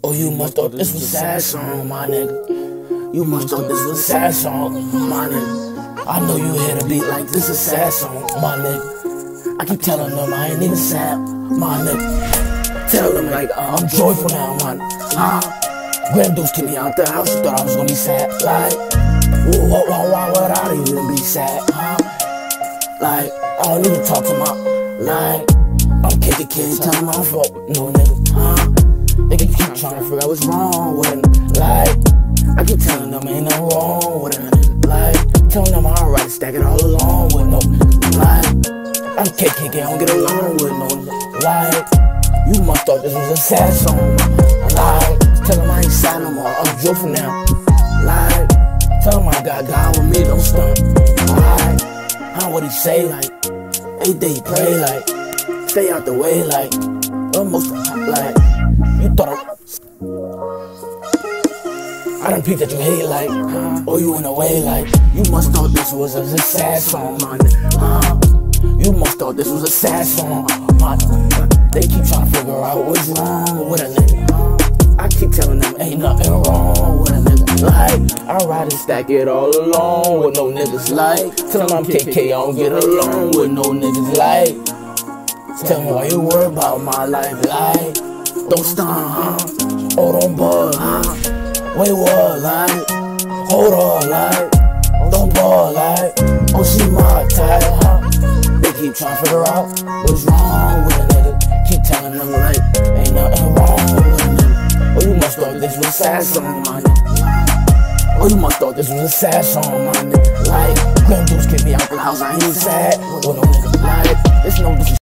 Oh, you must thought this was a sad song, my nigga. You must thought this was a sad song, my nigga. I know you hear the beat like this is a sad song, my nigga. I keep telling them I ain't even sad, my nigga. Tell them like I'm joyful now, my nigga. Granddudes kicked me out the house, you thought I was gonna be sad, like why would I even be sad, Like, I don't even talk to my, like, I'm KKK, tell them I don't fuck with no nigga, They keep trying to figure out what's wrong with a nigga, like, I keep telling them ain't nothing wrong with a nigga, like, telling them I'm alright, stack it all along with no nigga, like, I'm KKK, I don't get along with no nigga, like, you must thought this was a sad song, like, tell them I ain't sad no more, I'm joyful now, like, tell them I got God with me, don't stunt, like, I what he say, like, every day he pray, like, stay out the way, like, almost, like, you thought I done peeped that you hate, like, or you in a way, like, you must thought this was a sad song, man, you must thought this was a sad song, man, they keep trying to figure out what's wrong with a nigga, I keep telling them ain't nothing wrong with a nigga, like, I ride and stack it all along with no niggas, like, tell them I'm KK, I don't get along with no niggas, like, tell me why you worry about my life, like, don't stun, oh don't bug, wait what, like, hold on, like, don't bug, like, oh she my type, they keep trying to figure out what's wrong with a nigga, keep telling them like, ain't nothing wrong with a nigga, oh you must thought this was a sad song, my nigga, oh you must thought this was a sad song, my nigga, like, granddudes kicked me out the house, I ain't sad, with no nigga, like, it's no